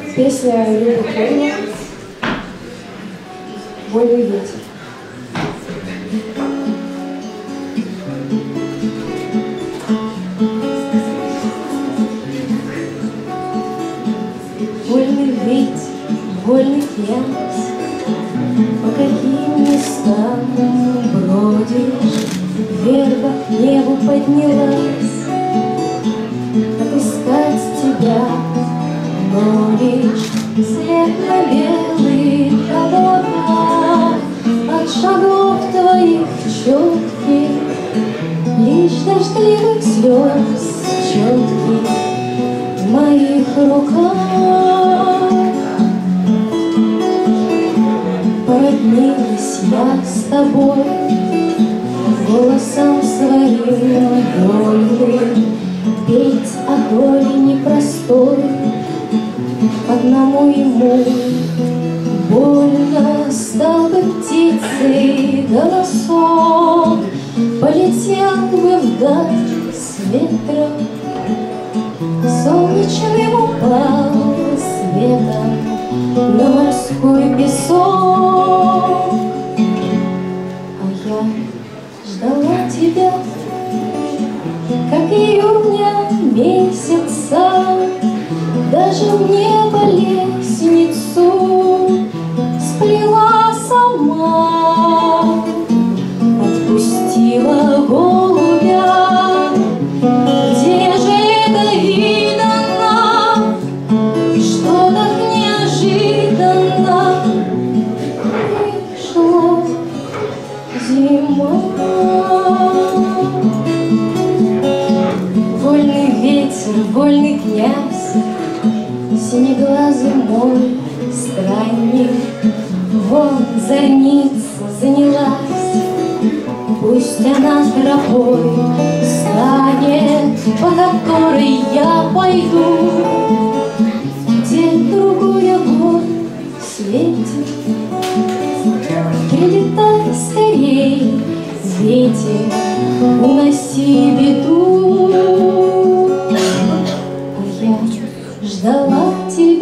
Песня Любы Крылья «Вольный ветер». Вольный ветер, вольный пьяс, по каким местам бродишь, верба к небу поднялась, отыскать тебя, но лишь след на белых облаках от шагов твоих четких, лишь дождливых слез четких в моих руках. Породнилась я с тобой голосом своим вольным, петь о доле непростой одному ему больно. Стал бы птицей голосок, полетел бы вдаль с ветром, солнечным упал светом на морской песок. А я ждала тебя, как июня месяца, даже в небо лестницу сплела сама, отпустила голубя. Где же это видано, что так неожиданно пришла зима? Вольный ветер, вольный князь, синеглазый мой странник, вон зорница занялась, пусть она тропой станет, по которой я пойду, где другой огонь светит. Прилетай скорей, ветер, уноси беду. А я ждала тебя.